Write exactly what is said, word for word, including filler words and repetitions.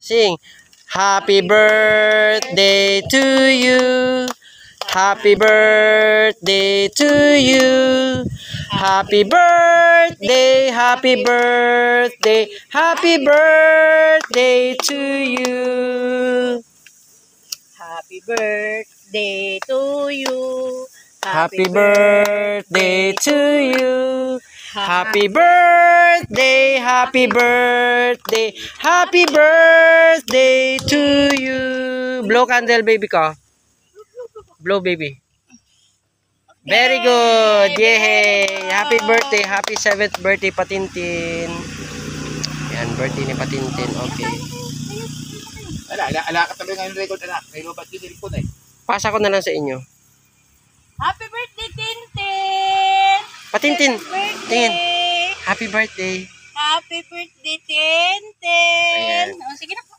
Sing. Happy birthday to you. Happy birthday to you. Happy birthday, happy birthday, happy birthday to you. Happy birthday to you. Happy birthday to you. Happy birthday, happy birthday, happy birthday to you. Blow candle, baby ko. Blow, baby. Very good. Yay! Happy birthday. Happy seventh birthday, Patintin. Yan, birthday ni Patintin. Okay. Ala, ala, ala ka tabi ngayon record, anak. May lubat yung cellphone eh. Pasa ko na lang sa inyo. Happy birthday, Tintin! Patintin. Birthday! Tingin. Happy birthday. Happy birthday, Tintin! Ayan. Oh, sige na po.